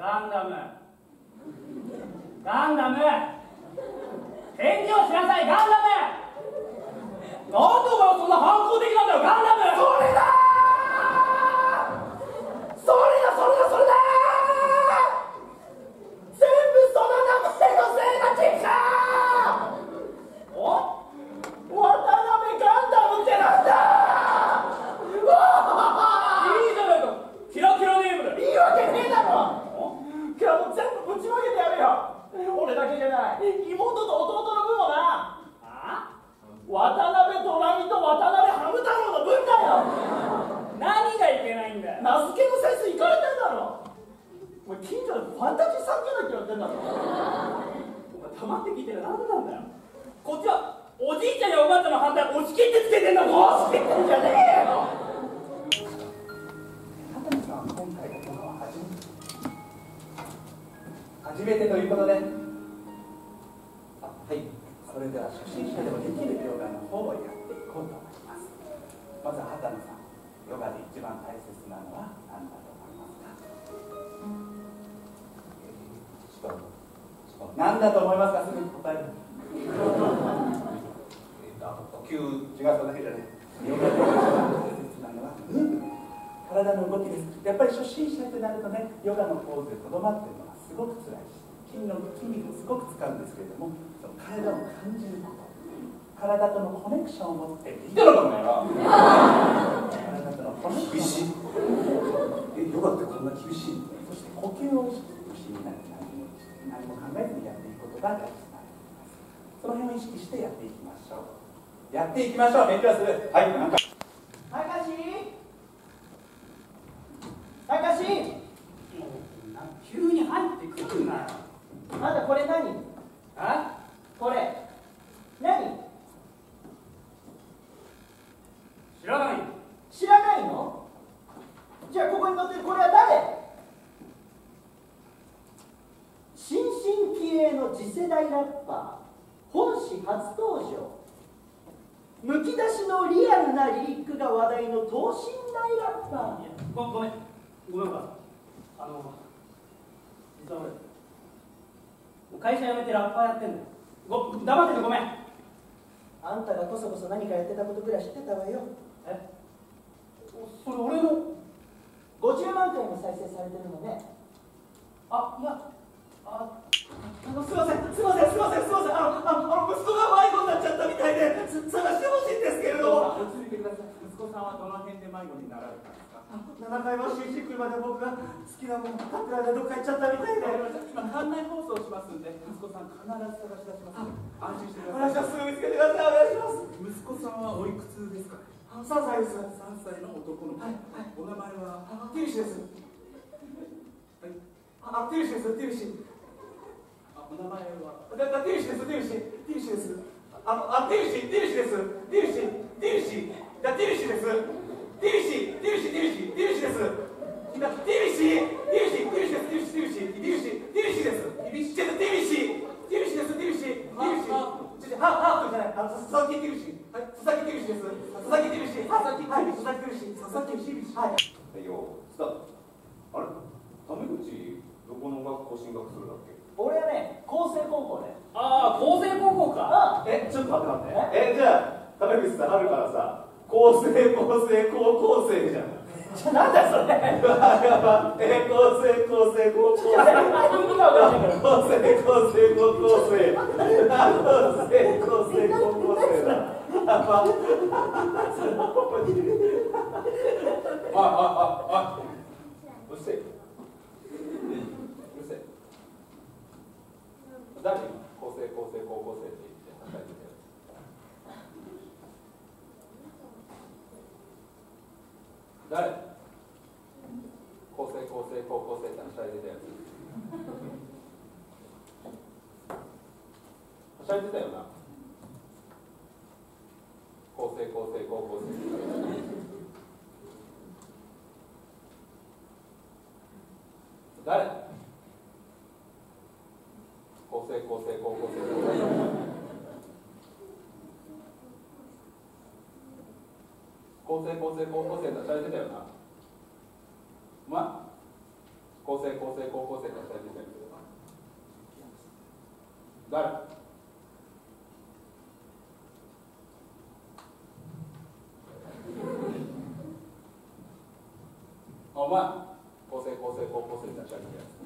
ガンダム。ガンダム。返事をしなさい、ガンダム。なんでお前はそんな反抗的なんだよ、ガンダム。 それだー、それだそれだそれだー、全部その名前のせいだ、チンカー。 お？ 渡辺ガンダムってなんだー。うわいいじゃないか、キラキラネームだよ。 いいわけねえだろ。今日はもう全部ぶちまけてやるよ。俺だけじゃない、妹と弟の分もな。 あ？ 渡辺ドラミと渡辺ハム太郎の分だよ。 何がいけないんだよ。 名付けのセンスいかれてんだろ。お前近所でファンタジー作家だって言われてんだろ。 お前黙って聞いてる何なんだよ。こっちはおじいちゃんやおばあちゃんの反対押し切ってつけてんだぞ。 押し切ってんじゃねえよ。 畑野さんは今回のものは初めてということで、はい、それでは初心者でもできるヨガの方をやっていこうと思います。まずは畑野さん、ヨガで一番大切なのは何だと思いますか？何だと思いますか？すぐ答える。呼吸、違う、それだけじゃない。ヨガで一番大切なのは体の動きです。やっぱり初心者ってなるとね、ヨガのポーズでとどまっているのがすごく辛いし、筋肉もすごく使うんですけれども、その体を感じること、体とのコネクションを持っていいだろうか、お前は。体とのコネクション。ヨガってこんな厳しい。そして呼吸を意識しながら何も考えずにやっていくことが大事になります。その辺を意識してやっていきましょう。やっていきましょう。勉強する。はい、なんか。 たかし、たかし、 急に入ってくるなよ。 あんたこれ何？ あ？ これ何？ 知らない。 知らないの？じゃあここに載ってるこれは誰？新進気鋭の次世代ラッパー、本誌初登場。むき出しのリアルなリリックが話題の等身大ラッパー。 いや、ごめんお母さん。実は俺会社辞めてラッパーやってんだよ。黙っててごめん。 あんたがこそこそ何かやってたことぐらい知ってたわよ。 え？それ俺の 50万回も再生されてるのね。 いやすいません、息子が迷子になっちゃったみたいで探してほしいんですけれども。 落ち着いてください。息子さんはどの辺で迷子になられたんですか 7階の CC 車で僕が好きなもの買ってる間どっか行っちゃったみたいで。 今館内放送しますんで、息子さん必ず探し出します。安心してくおださい。 願いします。すぐ見つけてください。お願いします。 息子さんはおいくつですかね 3歳です。 ？3歳の男の子。 はい、 お名前は？ ティルシです。 はい。 ティルシです。ティルシ。 お名前は？ ティルシです。ティルシ。ティルシです。ティルシ。ティルシです。ティルシ。ティルシ。ティルシです。ティルシ。ティルシ。ティルシ。ティルシです。ティルシ。ティルシ。ティルシです。ティルシ。ティルシ。ティルシ。ティルシです。ティルシ。ティルシ。ティルシです。ティルシ。ティルシ。ハーフじゃない。佐々木ティルシ。はい。佐々木ティルシです。佐々木ティルシ。佐々木ティルシ。佐々木ティルシ。佐々木ティルシ。はい。 よ、スタート。あれ、タメ口どこの学校進学するんだっけ？ 俺はね、厚生高校で。 厚生高校か。 ちょっと待って。じゃあタメ口さんあるからさ、高校生じゃん。 なんだよそれ。 高校生高校生高校生うるせえ。誰に高生高生高校生って言って働いてたやつ？誰？高生高生高校生って働いてたやつ？働いてたよな。高生高生高校生。誰？高生高生高校生。高生高生高校生って働いてたよな。お前？高高生高生高校生が2人出てるけど誰？お前高生高生高校生に立ち上げるやつ。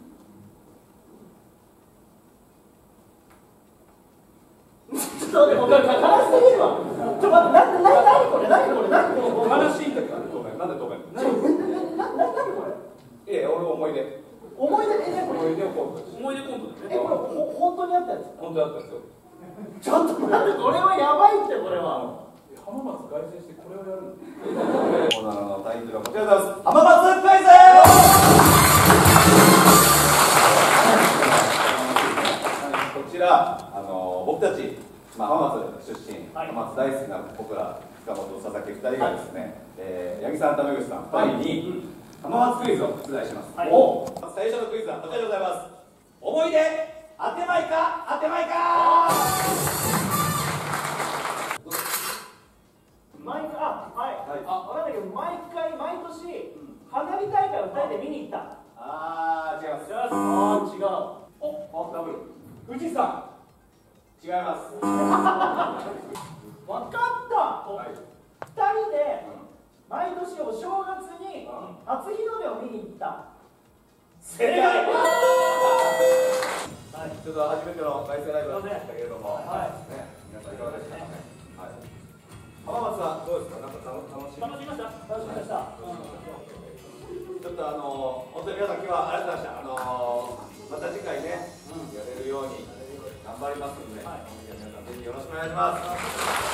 ちょっと待って、悲しすぎるわ。ちょっと待って、何これ、何これ、何これ。 悲しいんだけど、なんで止めんの？ 何これ。 俺思い出。 思い出、これ。 思い出コント。 思い出コントだよね。これ本当にあったやつ。 本当だったんですよ。 ちょっと待って、これはやばいって、これは。 浜松凱旋してこれをやるの？ コーナーのタイトルはこちらです。浜松クイズ。こちら僕たち、浜松出身、浜松大好きな僕ら塚本佐々木2人がですね、八木さんと目口さん2人に浜松クイズを出題します。最初のクイズはこちらでございます。思い出当てまいか当てまいか。 毎回、分かんないけど、毎年、花火大会を2人で見に行った。 違います。 違う。 ダブル。富士山。 違います。 分かった。2人で、毎年お正月に初日の出を見に行った。 正解。ちょっと初めての凱旋ライブだったけれども、皆さんいかがでしたかね。浜松はどうですか。なんか楽しみました。 楽しみました。 ちょっと本当に皆さん今日はありがとうございました。また次回ね、やれるように頑張りますので、皆さんぜひよろしくお願いします。